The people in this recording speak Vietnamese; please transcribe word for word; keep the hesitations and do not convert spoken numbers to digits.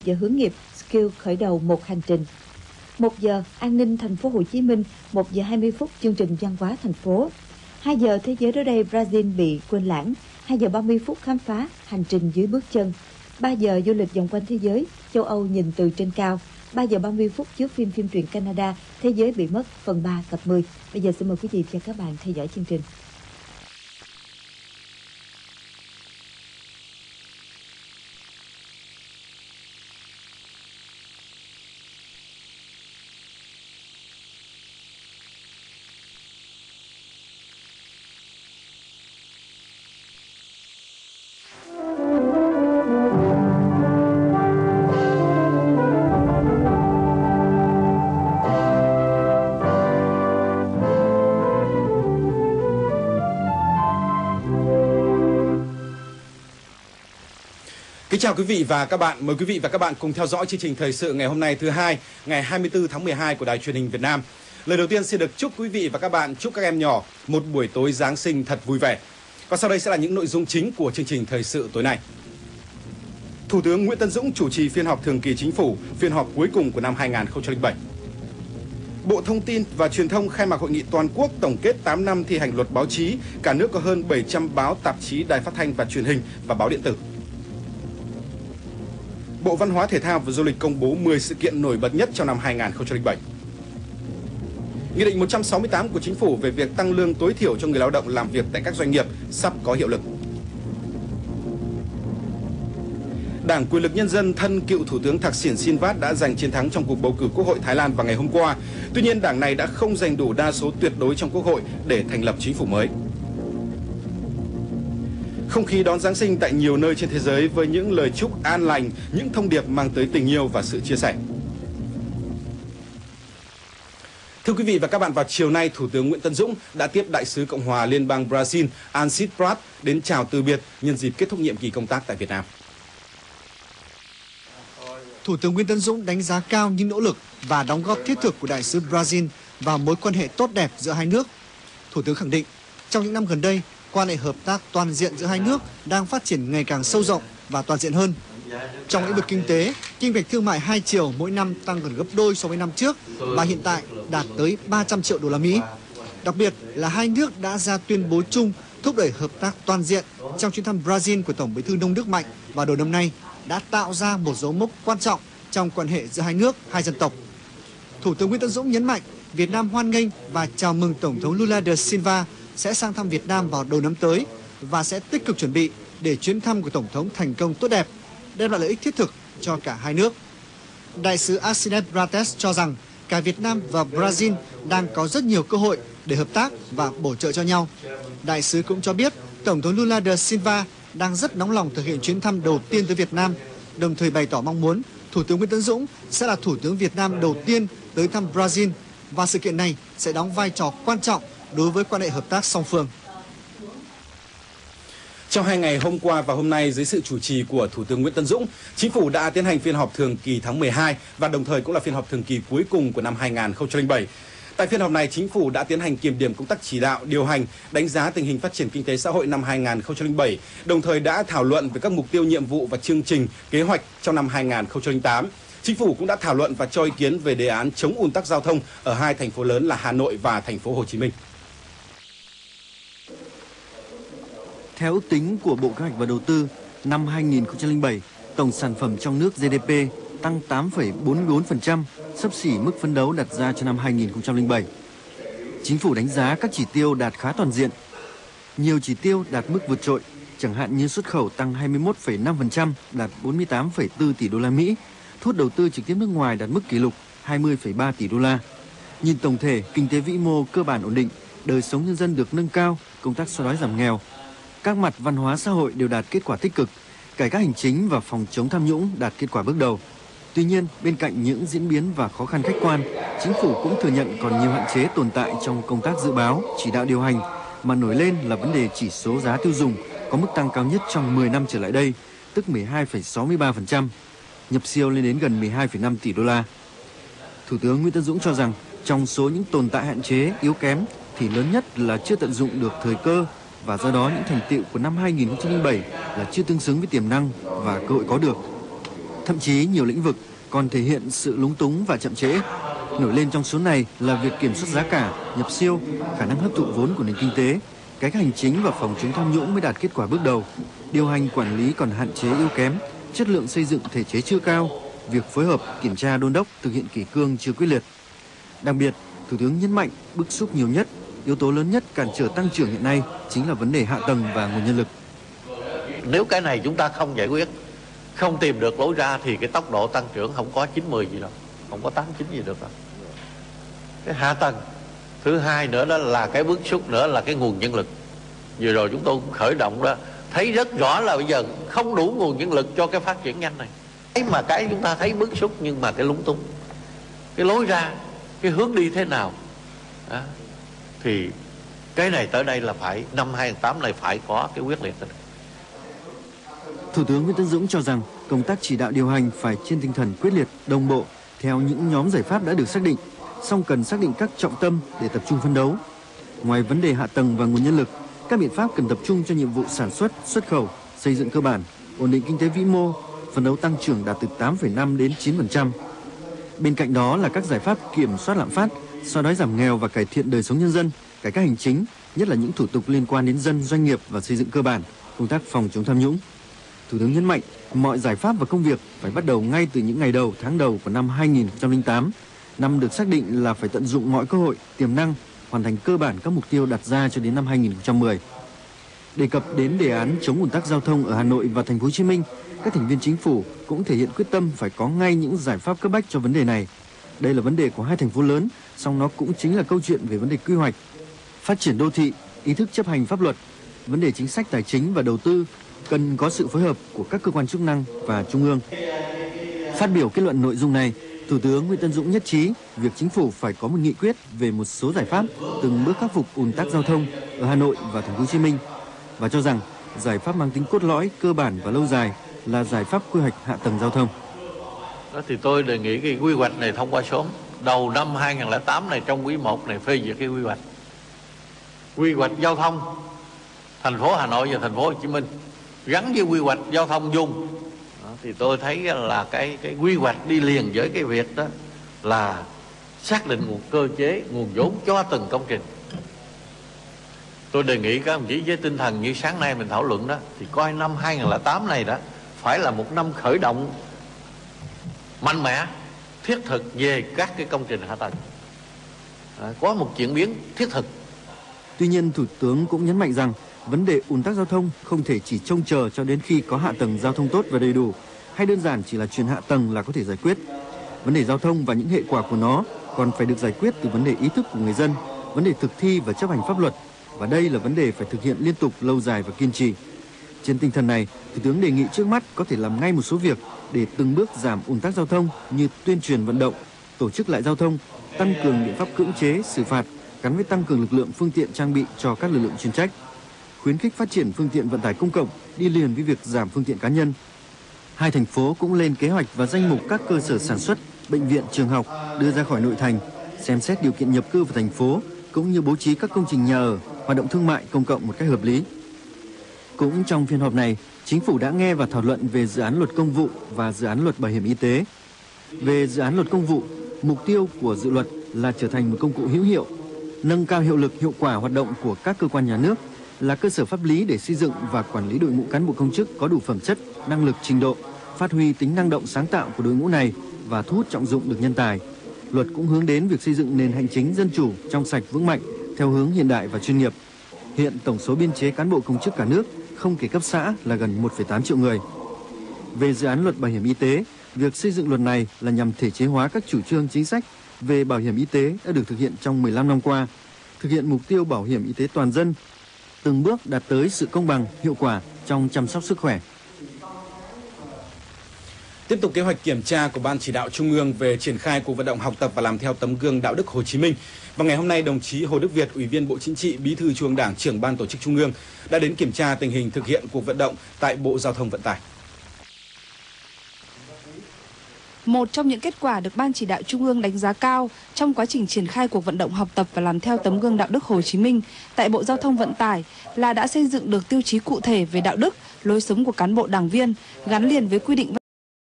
giờ hướng nghiệp Skill khởi đầu một hành trình. một giờ an ninh thành phố Hồ Chí Minh, một giờ hai mươi phút chương trình văn hóa thành phố. hai giờ thế giới đó đây Brazil bị quên lãng, hai giờ ba mươi phút khám phá hành trình dưới bước chân. ba giờ du lịch vòng quanh thế giới, châu Âu nhìn từ trên cao. ba giờ ba mươi phút chiếu phim phim truyện Canada, Thế giới bị mất phần ba tập mười. Bây giờ xin mời quý vị và các bạn theo dõi chương trình. Kính chào quý vị và các bạn, mời quý vị và các bạn cùng theo dõi chương trình thời sự ngày hôm nay thứ hai, ngày hai mươi tư tháng mười hai của Đài Truyền hình Việt Nam. Lời đầu tiên xin được chúc quý vị và các bạn, chúc các em nhỏ một buổi tối Giáng sinh thật vui vẻ. Còn sau đây sẽ là những nội dung chính của chương trình thời sự tối nay. Thủ tướng Nguyễn Tấn Dũng chủ trì phiên họp thường kỳ chính phủ, phiên họp cuối cùng của năm hai nghìn không trăm lẻ bảy. Bộ Thông tin và Truyền thông khai mạc hội nghị toàn quốc tổng kết tám năm thi hành luật báo chí, cả nước có hơn bảy trăm báo, tạp chí, đài phát thanh và truyền hình và báo điện tử. Bộ Văn hóa Thể thao và Du lịch công bố mười sự kiện nổi bật nhất trong năm hai nghìn không trăm lẻ bảy. Nghị định một trăm sáu mươi tám của Chính phủ về việc tăng lương tối thiểu cho người lao động làm việc tại các doanh nghiệp sắp có hiệu lực. Đảng Quyền lực Nhân dân thân cựu Thủ tướng Thaksin Shinawatra đã giành chiến thắng trong cuộc bầu cử Quốc hội Thái Lan vào ngày hôm qua. Tuy nhiên, đảng này đã không giành đủ đa số tuyệt đối trong Quốc hội để thành lập chính phủ mới. Không khí đón Giáng sinh tại nhiều nơi trên thế giới với những lời chúc an lành, những thông điệp mang tới tình yêu và sự chia sẻ. Thưa quý vị và các bạn, vào chiều nay, Thủ tướng Nguyễn Tấn Dũng đã tiếp Đại sứ Cộng hòa Liên bang Brazil Alcides Prat đến chào từ biệt nhân dịp kết thúc nhiệm kỳ công tác tại Việt Nam. Thủ tướng Nguyễn Tấn Dũng đánh giá cao những nỗ lực và đóng góp thiết thực của Đại sứ Brazil vào mối quan hệ tốt đẹp giữa hai nước. Thủ tướng khẳng định, trong những năm gần đây, quan hệ hợp tác toàn diện giữa hai nước đang phát triển ngày càng sâu rộng và toàn diện hơn. Trong lĩnh vực kinh tế, kim ngạch thương mại hai chiều mỗi năm tăng gần gấp đôi so với năm trước và hiện tại đạt tới ba trăm triệu đô la Mỹ. Đặc biệt là hai nước đã ra tuyên bố chung thúc đẩy hợp tác toàn diện trong chuyến thăm Brazil của Tổng Bí thư Nông Đức Mạnh vào đầu năm nay đã tạo ra một dấu mốc quan trọng trong quan hệ giữa hai nước, hai dân tộc. Thủ tướng Nguyễn Tấn Dũng nhấn mạnh Việt Nam hoan nghênh và chào mừng Tổng thống Lula da Silva sẽ sang thăm Việt Nam vào đầu năm tới và sẽ tích cực chuẩn bị để chuyến thăm của Tổng thống thành công tốt đẹp, đem lại lợi ích thiết thực cho cả hai nước. Đại sứ Alcides Prates cho rằng cả Việt Nam và Brazil đang có rất nhiều cơ hội để hợp tác và bổ trợ cho nhau. Đại sứ cũng cho biết Tổng thống Lula da Silva đang rất nóng lòng thực hiện chuyến thăm đầu tiên tới Việt Nam, đồng thời bày tỏ mong muốn Thủ tướng Nguyễn Tấn Dũng sẽ là Thủ tướng Việt Nam đầu tiên tới thăm Brazil và sự kiện này sẽ đóng vai trò quan trọng đối với quan hệ hợp tác song phương. Trong hai ngày hôm qua và hôm nay, dưới sự chủ trì của Thủ tướng Nguyễn Tấn Dũng, Chính phủ đã tiến hành phiên họp thường kỳ tháng mười hai và đồng thời cũng là phiên họp thường kỳ cuối cùng của năm hai nghìn không trăm lẻ bảy. Tại phiên họp này, Chính phủ đã tiến hành kiểm điểm công tác chỉ đạo, điều hành, đánh giá tình hình phát triển kinh tế xã hội năm hai nghìn không trăm lẻ bảy, đồng thời đã thảo luận về các mục tiêu, nhiệm vụ và chương trình, kế hoạch trong năm hai nghìn không trăm lẻ tám. Chính phủ cũng đã thảo luận và cho ý kiến về đề án chống ùn tắc giao thông ở hai thành phố lớn là Hà Nội và thành phố Hồ Chí Minh. Theo ước tính của Bộ Kế hoạch và Đầu tư, năm hai nghìn không trăm lẻ bảy, tổng sản phẩm trong nước G D P tăng tám phẩy bốn mươi tư phần trăm, xấp xỉ mức phấn đấu đặt ra cho năm hai nghìn không trăm lẻ bảy. Chính phủ đánh giá các chỉ tiêu đạt khá toàn diện. Nhiều chỉ tiêu đạt mức vượt trội, chẳng hạn như xuất khẩu tăng hai mươi mốt phẩy năm phần trăm, đạt bốn mươi tám phẩy bốn tỷ đô la Mỹ, thu hút đầu tư trực tiếp nước ngoài đạt mức kỷ lục hai mươi phẩy ba tỷ đô la. Nhìn tổng thể, kinh tế vĩ mô cơ bản ổn định, đời sống nhân dân được nâng cao, công tác xóa đói giảm nghèo. Các mặt văn hóa xã hội đều đạt kết quả tích cực, cải cách hành chính và phòng chống tham nhũng đạt kết quả bước đầu. Tuy nhiên, bên cạnh những diễn biến và khó khăn khách quan, Chính phủ cũng thừa nhận còn nhiều hạn chế tồn tại trong công tác dự báo, chỉ đạo điều hành, mà nổi lên là vấn đề chỉ số giá tiêu dùng có mức tăng cao nhất trong mười năm trở lại đây, tức mười hai phẩy sáu mươi ba phần trăm, nhập siêu lên đến gần mười hai phẩy năm tỷ đô la. Thủ tướng Nguyễn Tấn Dũng cho rằng trong số những tồn tại hạn chế, yếu kém thì lớn nhất là chưa tận dụng được thời cơ, và do đó những thành tựu của năm hai nghìn không trăm lẻ bảy là chưa tương xứng với tiềm năng và cơ hội có được. Thậm chí nhiều lĩnh vực còn thể hiện sự lúng túng và chậm trễ. Nổi lên trong số này là việc kiểm soát giá cả, nhập siêu, khả năng hấp thụ vốn của nền kinh tế, cải cách hành chính và phòng chống tham nhũng mới đạt kết quả bước đầu. Điều hành quản lý còn hạn chế yếu kém, chất lượng xây dựng thể chế chưa cao, việc phối hợp, kiểm tra đôn đốc thực hiện kỷ cương chưa quyết liệt. Đặc biệt, Thủ tướng nhấn mạnh bức xúc nhiều nhất, yếu tố lớn nhất cản trở tăng trưởng hiện nay chính là vấn đề hạ tầng và nguồn nhân lực. Nếu cái này chúng ta không giải quyết, không tìm được lối ra thì cái tốc độ tăng trưởng không có chín mươi gì đâu, không có tám chín gì được đâu. Cái hạ tầng, thứ hai nữa đó là cái bức xúc nữa là cái nguồn nhân lực. Vừa rồi chúng tôi cũng khởi động đó, thấy rất rõ là bây giờ không đủ nguồn nhân lực cho cái phát triển nhanh này. Cái mà cái chúng ta thấy bức xúc nhưng mà cái lúng túng, cái lối ra, cái hướng đi thế nào đó. Thì cái này tới đây là phải năm hai nghìn không trăm lẻ tám này phải có cái quyết liệt. Thủ tướng Nguyễn Tấn Dũng cho rằng công tác chỉ đạo điều hành phải trên tinh thần quyết liệt, đồng bộ theo những nhóm giải pháp đã được xác định, song cần xác định các trọng tâm để tập trung phấn đấu. Ngoài vấn đề hạ tầng và nguồn nhân lực, các biện pháp cần tập trung cho nhiệm vụ sản xuất, xuất khẩu, xây dựng cơ bản, ổn định kinh tế vĩ mô, phấn đấu tăng trưởng đạt từ tám phẩy năm đến chín phần trăm. Bên cạnh đó là các giải pháp kiểm soát lạm phát, xóa đói giảm nghèo và cải thiện đời sống nhân dân, cải cách hành chính, nhất là những thủ tục liên quan đến dân, doanh nghiệp và xây dựng cơ bản, công tác phòng chống tham nhũng. Thủ tướng nhấn mạnh mọi giải pháp và công việc phải bắt đầu ngay từ những ngày đầu, tháng đầu của năm hai nghìn không trăm lẻ tám, năm được xác định là phải tận dụng mọi cơ hội, tiềm năng, hoàn thành cơ bản các mục tiêu đặt ra cho đến năm hai nghìn không trăm mười. Đề cập đến đề án chống ùn tắc giao thông ở Hà Nội và Thành phố Hồ Chí Minh, các thành viên chính phủ cũng thể hiện quyết tâm phải có ngay những giải pháp cấp bách cho vấn đề này. Đây là vấn đề của hai thành phố lớn, song nó cũng chính là câu chuyện về vấn đề quy hoạch, phát triển đô thị, ý thức chấp hành pháp luật, vấn đề chính sách tài chính và đầu tư, cần có sự phối hợp của các cơ quan chức năng và trung ương. Phát biểu kết luận nội dung này, Thủ tướng Nguyễn Tấn Dũng nhất trí việc chính phủ phải có một nghị quyết về một số giải pháp từng bước khắc phục ùn tắc giao thông ở Hà Nội và Thành phố Hồ Chí Minh và cho rằng giải pháp mang tính cốt lõi, cơ bản và lâu dài là giải pháp quy hoạch hạ tầng giao thông. Đó thì tôi đề nghị cái quy hoạch này thông qua sớm. Đầu năm hai nghìn không trăm lẻ tám này, trong quý một này phê duyệt cái quy hoạch. Quy hoạch giao thông thành phố Hà Nội và Thành phố Hồ Chí Minh gắn với quy hoạch giao thông vùng. Đó, thì tôi thấy là cái cái quy hoạch đi liền với cái việc đó là xác định nguồn cơ chế, nguồn vốn cho từng công trình. Tôi đề nghị các đồng chí với tinh thần như sáng nay mình thảo luận đó, thì coi năm hai nghìn không trăm lẻ tám này đó phải là một năm khởi động mạnh mẽ, thiết thực về các cái công trình hạ tầng, à, có một chuyển biến thiết thực. Tuy nhiên, Thủ tướng cũng nhấn mạnh rằng vấn đề ùn tắc giao thông không thể chỉ trông chờ cho đến khi có hạ tầng giao thông tốt và đầy đủ, hay đơn giản chỉ là chuyển hạ tầng là có thể giải quyết. Vấn đề giao thông và những hệ quả của nó còn phải được giải quyết từ vấn đề ý thức của người dân, vấn đề thực thi và chấp hành pháp luật, và đây là vấn đề phải thực hiện liên tục, lâu dài và kiên trì. Trên tinh thần này, Thủ tướng đề nghị trước mắt có thể làm ngay một số việc để từng bước giảm ùn tắc giao thông như tuyên truyền vận động, tổ chức lại giao thông, tăng cường biện pháp cưỡng chế, xử phạt gắn với tăng cường lực lượng, phương tiện trang bị cho các lực lượng chuyên trách, khuyến khích phát triển phương tiện vận tải công cộng đi liền với việc giảm phương tiện cá nhân. Hai thành phố cũng lên kế hoạch và danh mục các cơ sở sản xuất, bệnh viện, trường học đưa ra khỏi nội thành, xem xét điều kiện nhập cư vào thành phố cũng như bố trí các công trình nhà ở, hoạt động thương mại công cộng một cách hợp lý. Cũng trong phiên họp này, Chính phủ đã nghe và thảo luận về dự án luật công vụ và dự án luật bảo hiểm y tế. Về dự án luật công vụ, mục tiêu của dự luật là trở thành một công cụ hữu hiệu, nâng cao hiệu lực, hiệu quả hoạt động của các cơ quan nhà nước, là cơ sở pháp lý để xây dựng và quản lý đội ngũ cán bộ công chức có đủ phẩm chất, năng lực, trình độ, phát huy tính năng động sáng tạo của đội ngũ này và thu hút trọng dụng được nhân tài. Luật cũng hướng đến việc xây dựng nền hành chính dân chủ, trong sạch, vững mạnh theo hướng hiện đại và chuyên nghiệp. Hiện tổng số biên chế cán bộ công chức cả nước không kể cấp xã là gần một phẩy tám triệu người. Về dự án luật bảo hiểm y tế, việc xây dựng luật này là nhằm thể chế hóa các chủ trương chính sách về bảo hiểm y tế đã được thực hiện trong mười lăm năm qua, thực hiện mục tiêu bảo hiểm y tế toàn dân, từng bước đạt tới sự công bằng, hiệu quả trong chăm sóc sức khỏe. Tiếp tục kế hoạch kiểm tra của Ban Chỉ đạo Trung ương về triển khai cuộc vận động học tập và làm theo tấm gương đạo đức Hồ Chí Minh. Và ngày hôm nay, đồng chí Hồ Đức Việt, Ủy viên Bộ Chính trị, Bí thư Trung ương Đảng, Trưởng Ban Tổ chức Trung ương đã đến kiểm tra tình hình thực hiện cuộc vận động tại Bộ Giao thông Vận tải. Một trong những kết quả được Ban Chỉ đạo Trung ương đánh giá cao trong quá trình triển khai cuộc vận động học tập và làm theo tấm gương đạo đức Hồ Chí Minh tại Bộ Giao thông Vận tải là đã xây dựng được tiêu chí cụ thể về đạo đức, lối sống của cán bộ đảng viên gắn liền với quy định